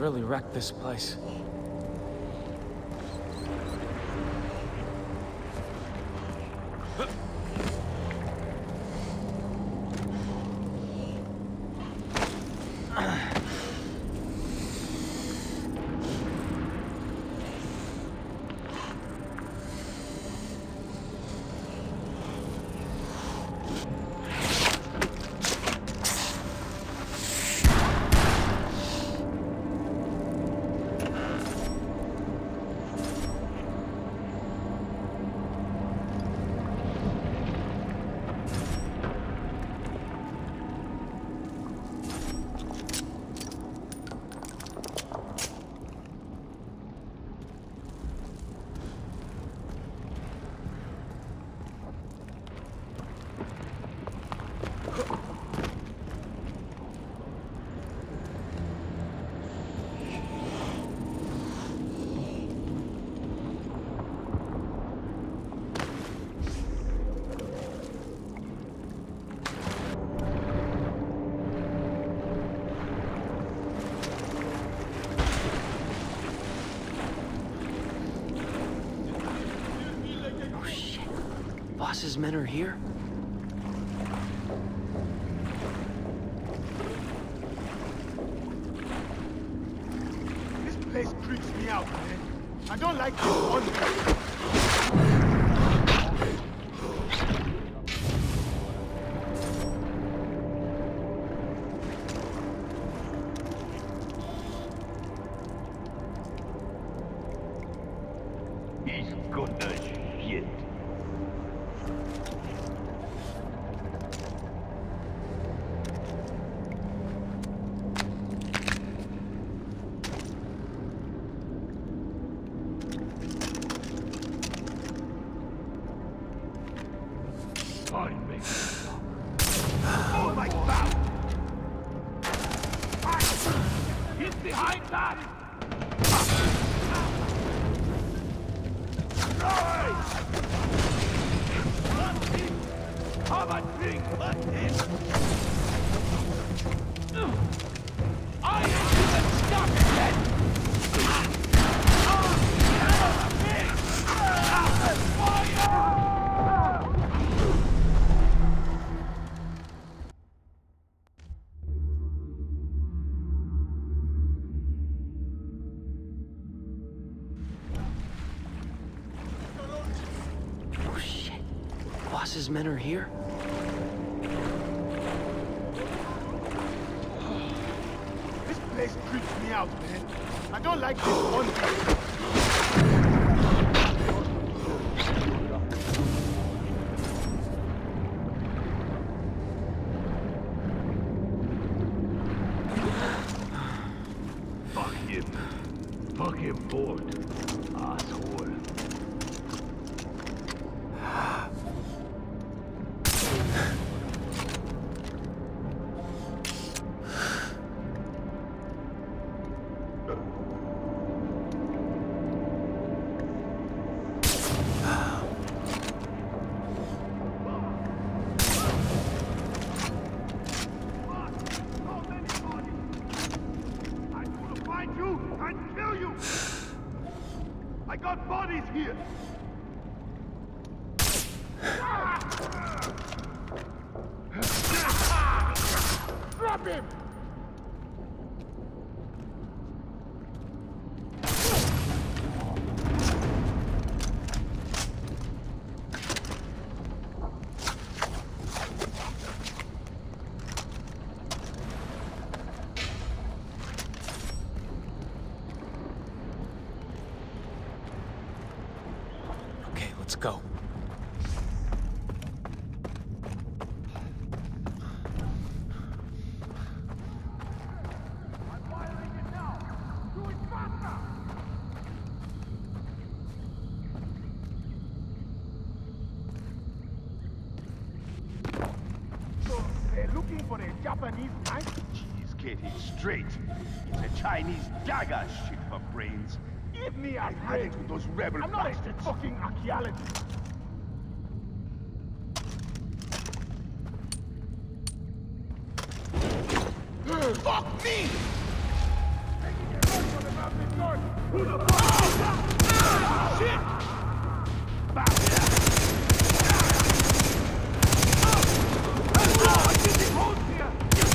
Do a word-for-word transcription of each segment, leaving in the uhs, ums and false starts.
really wrecked this place. Boss's men are here? This place creeps me out, man. I don't like this one. He's gonna shit. Fine, mate. Oh my God! He's behind that! Come and drink! I ain't even stuck again! Oh shit. Boss's men are here? This place creeps me out, man. I don't like this one. Fuck him. Fuck him board. Asshole. And kill you! I got bodies here! Drop him! Let's go. So, they're looking for a Japanese knife? She's getting straight. It's a Chinese dagger shit for brains. Give me a I've had break. it with those rebel I'm not a bastards. fucking archaeologist. Fuck me! Lord! Who the fuck? Ah! Shit! Back here! Ah! I'm getting hold here!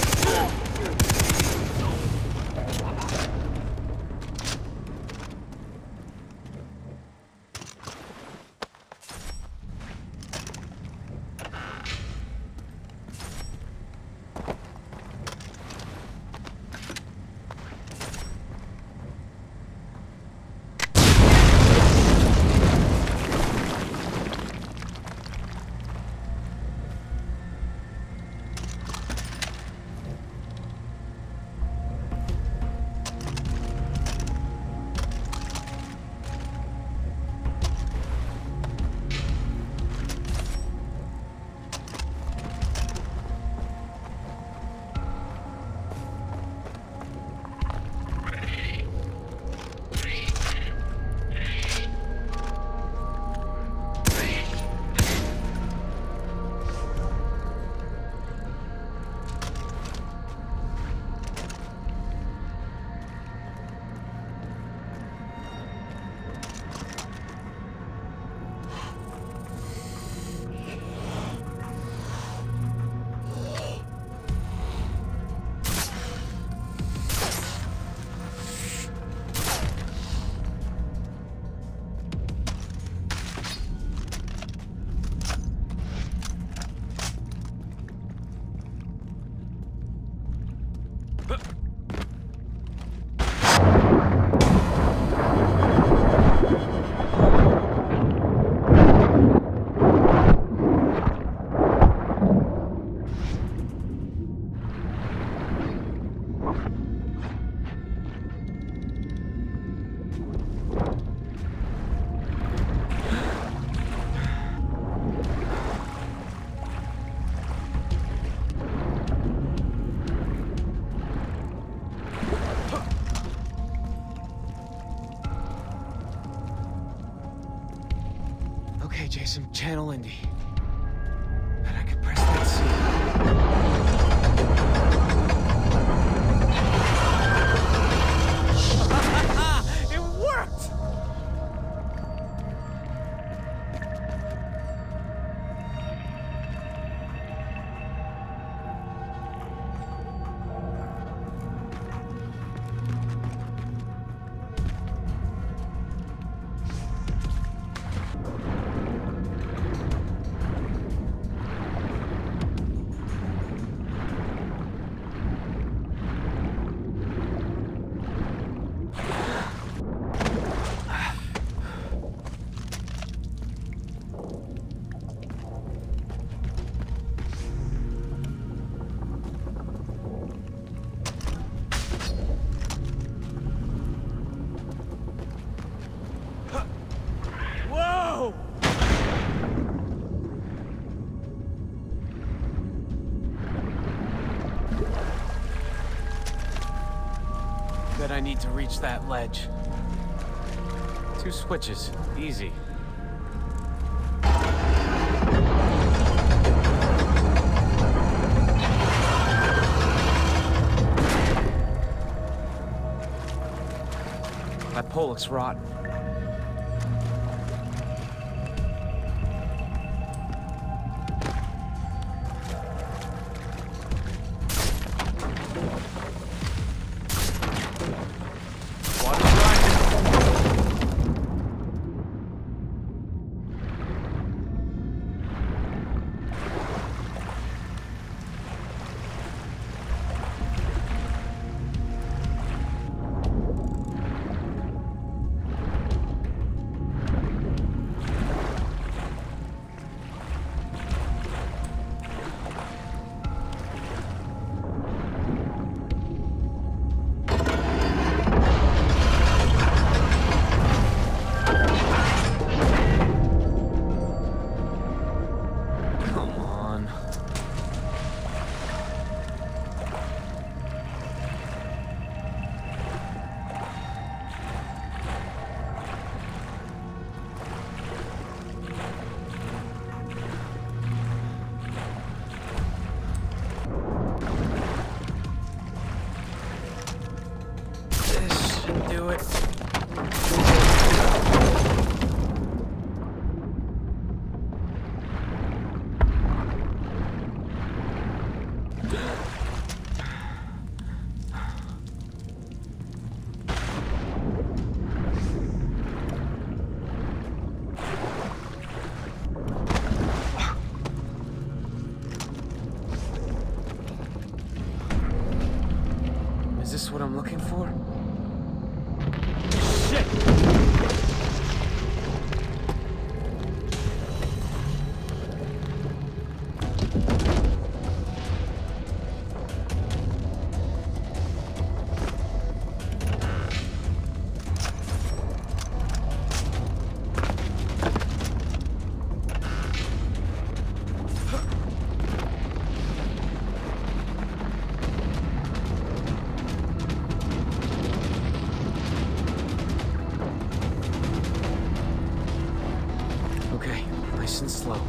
Okay, Jason, channel Indy. And I can press that C. It worked! Whoa! Then I need to reach that ledge. Two switches. Easy. That pole looks rotten. what I'm looking for? Shit! Okay, nice and slow.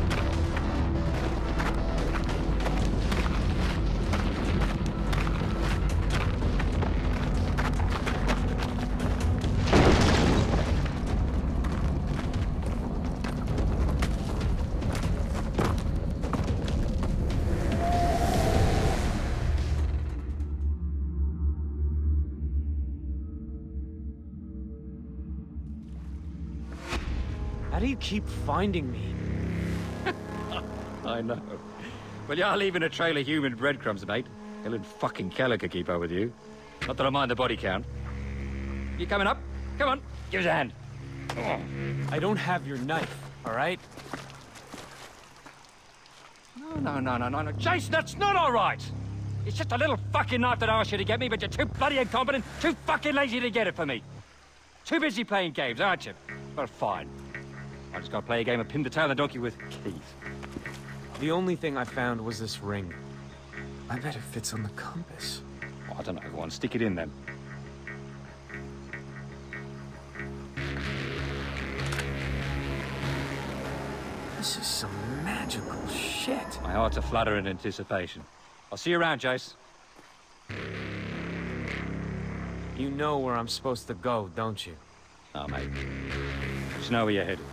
How do you keep finding me? I know. Well, you're leaving a trail of human breadcrumbs, mate. Helen fucking Keller could keep up with you. Not that I mind the body count. You coming up? Come on, give us a hand. Oh. I don't have your knife, all right? No, no, no, no, no, no. Jason, that's not all right! It's just a little fucking knife that I asked you to get me, but you're too bloody incompetent, too fucking lazy to get it for me. Too busy playing games, aren't you? Well, fine. I just gotta play a game of pin the tail on the donkey with Keith. The only thing I found was this ring. I bet it fits on the compass. Oh, I don't know, go on, stick it in then. This is some magical shit. My heart's a flutter in anticipation. I'll see you around, Jace. You know where I'm supposed to go, don't you? Oh, mate. Just know where you're headed.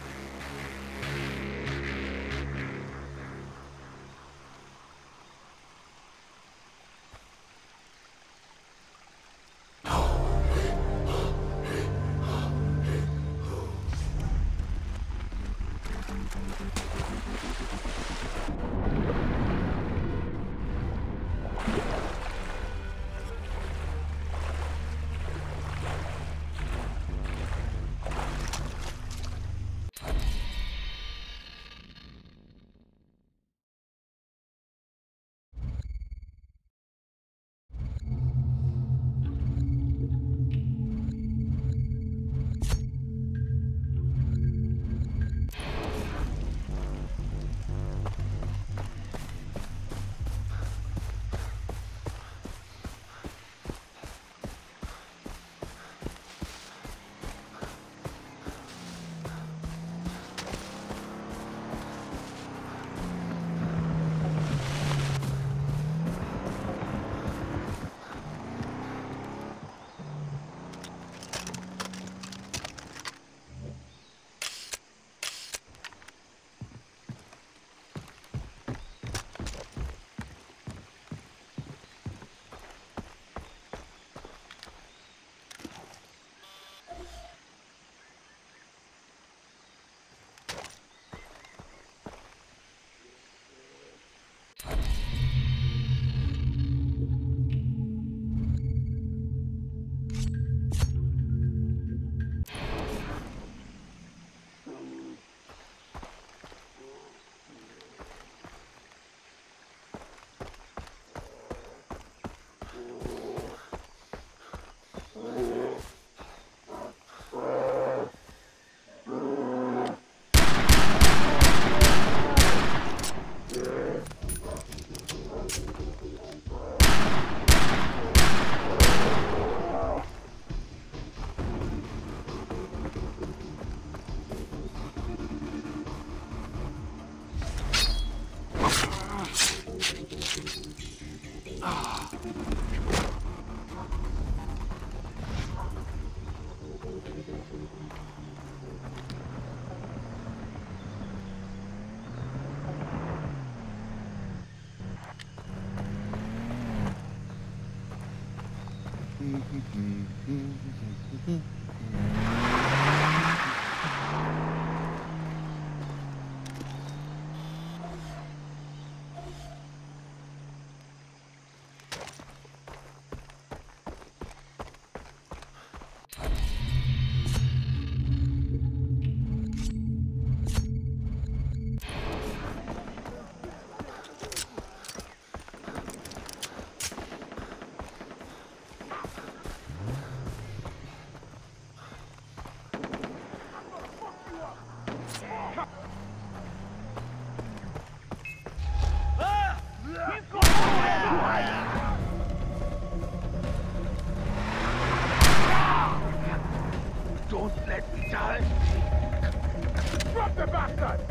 the bastard!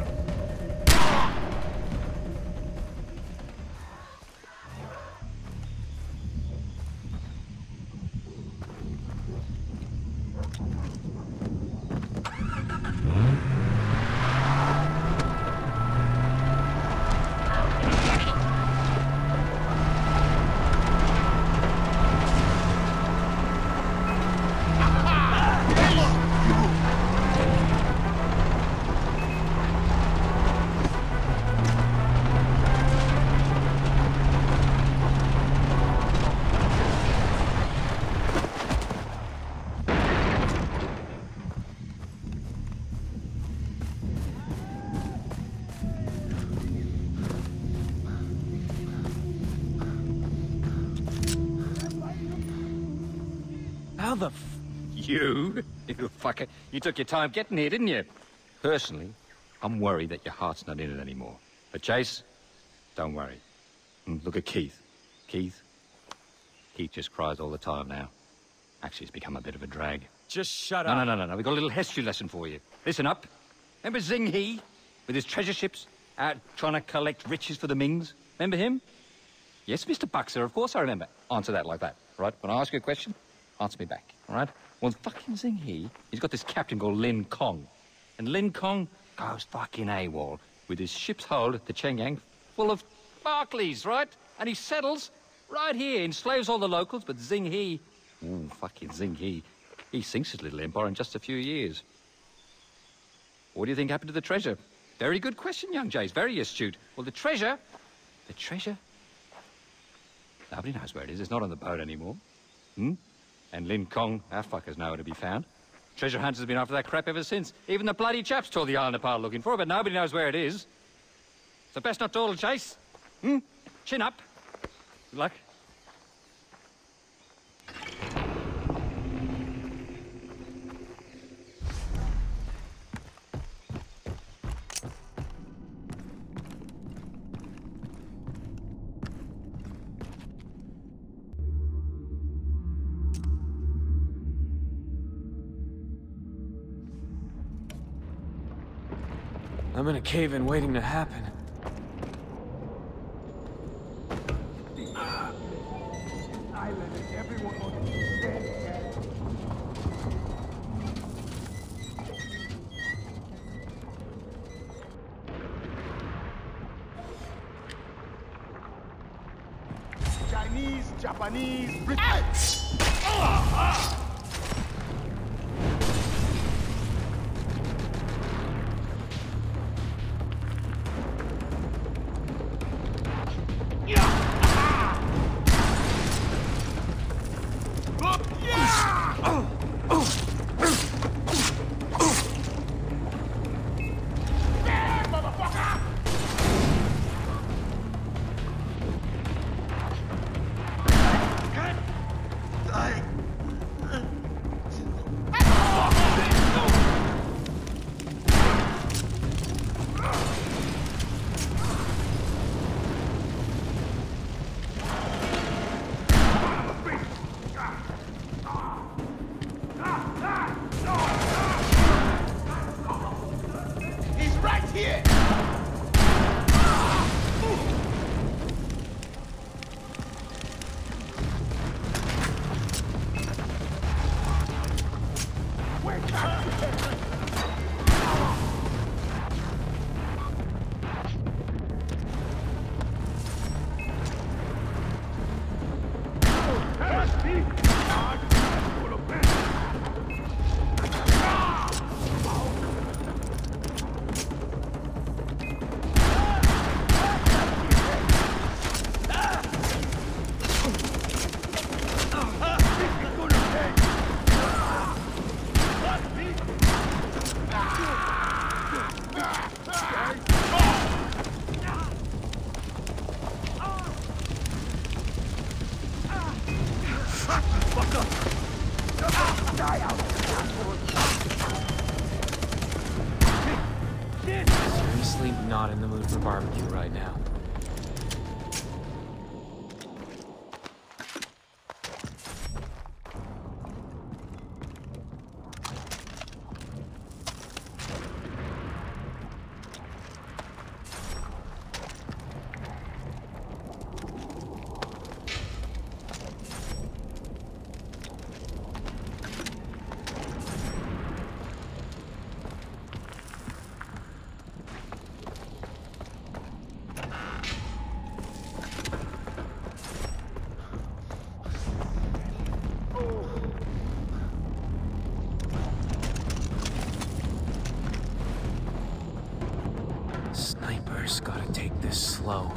How the f... You? You fucker. You took your time getting here, didn't you? Personally, I'm worried that your heart's not in it anymore. But Chase, don't worry. Mm, Look at Keith. Keith? Keith just cries all the time now. Actually, it's become a bit of a drag. Just shut No, up. no, no, no, no. We've got a little history lesson for you. Listen up. Remember Zing He? With his treasure ships out trying to collect riches for the Mings? Remember him? Yes, Mister Buxer, of course I remember. Answer that like that, right? When I ask you a question, answer me back, all right? Well, fucking Zing He, he's got this captain called Lin Kong. And Lin Kong goes fucking AWOL with his ship's hold at the Chengyang full of Barclays, right? And he settles right here, enslaves all the locals, but Zing He, ooh, fucking Zing He, he sinks his little empire in just a few years. What do you think happened to the treasure? Very good question, young Jace, very astute. Well, the treasure, the treasure, nobody knows where it is. It's not on the boat anymore. Hmm? And Lin Kong, our fucker's nowhere to be found. Treasure hunters have been after that crap ever since. Even the bloody chaps tore the island apart looking for it, but nobody knows where it is. So best not dawdle, Chase. Hmm? Chin up. Good luck. I'm in a cave-in waiting to happen. Island and everyone on it dead. Chinese, Japanese, British. He's right here! Wake up! Seriously not in the mood for barbecue right now. Sniper's gotta take this slow.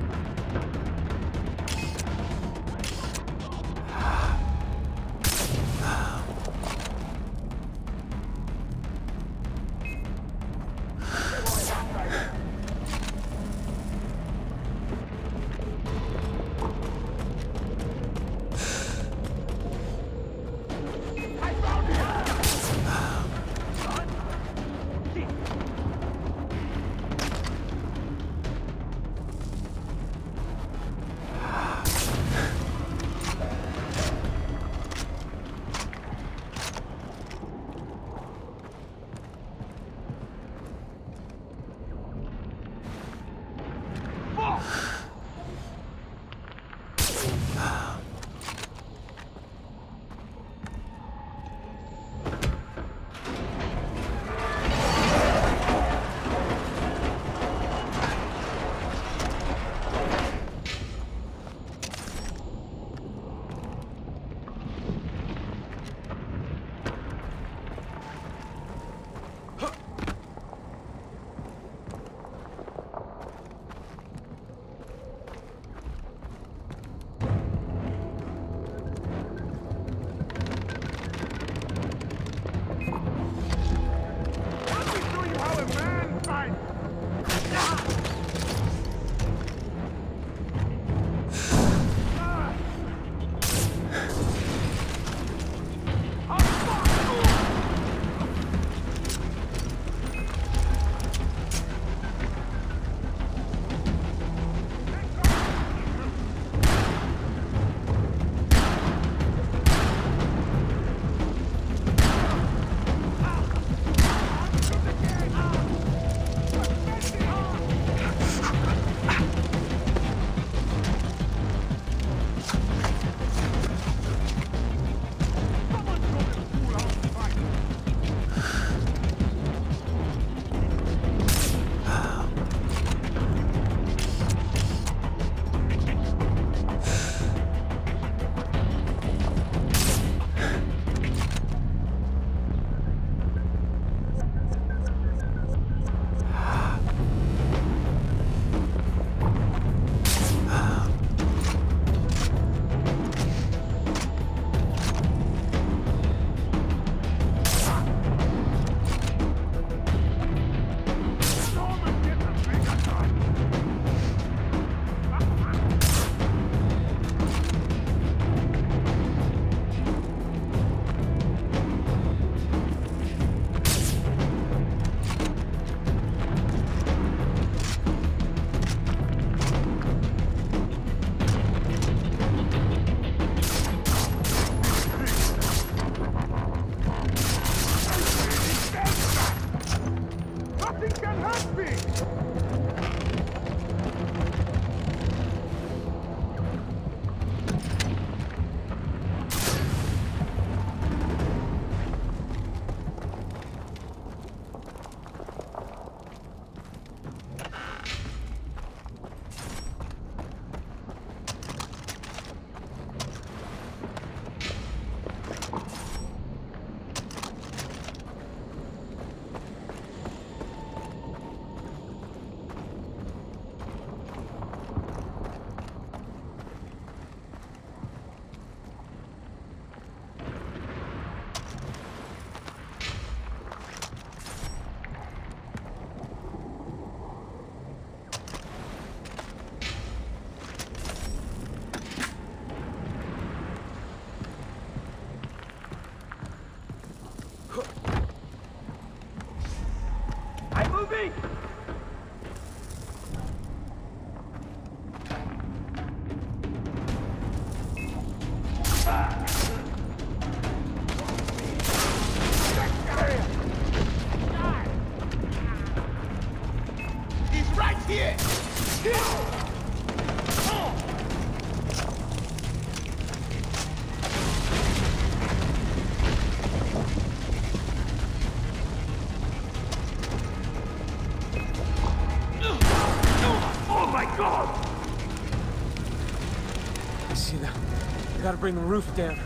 Gotta bring the roof down.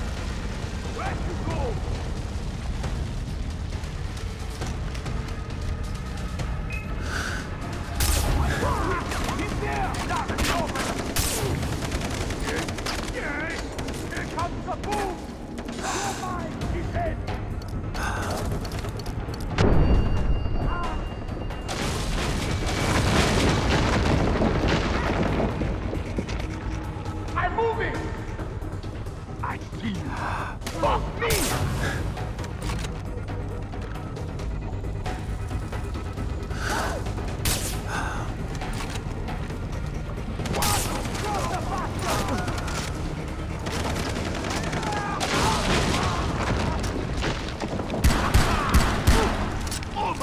Where'd you go?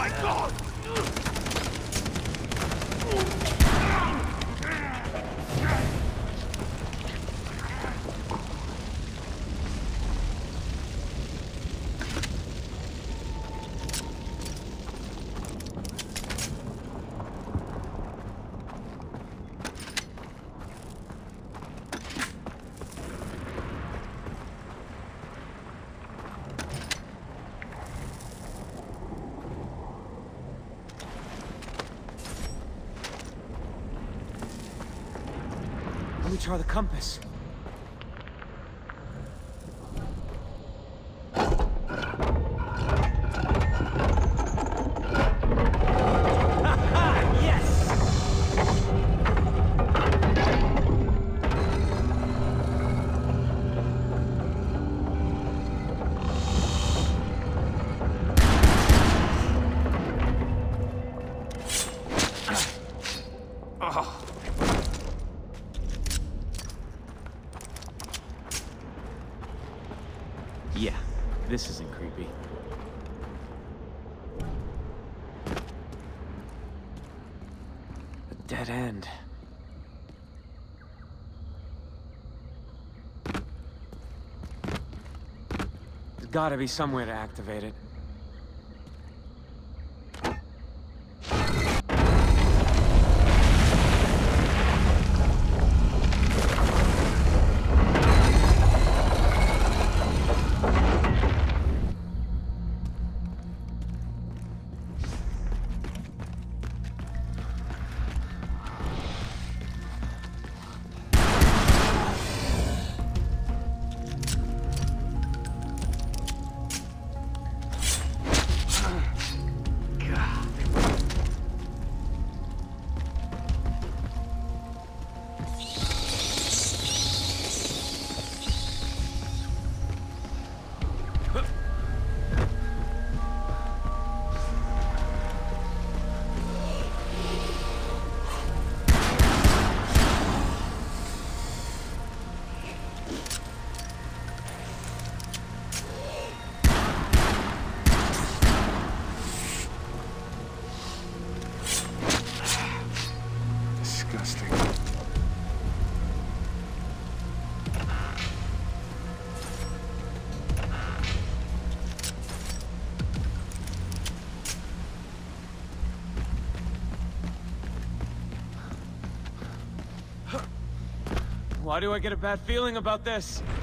my God! Let me try the compass. Yeah, this isn't creepy. A dead end. There's gotta be some way to activate it. Disgusting. Why do I get a bad feeling about this?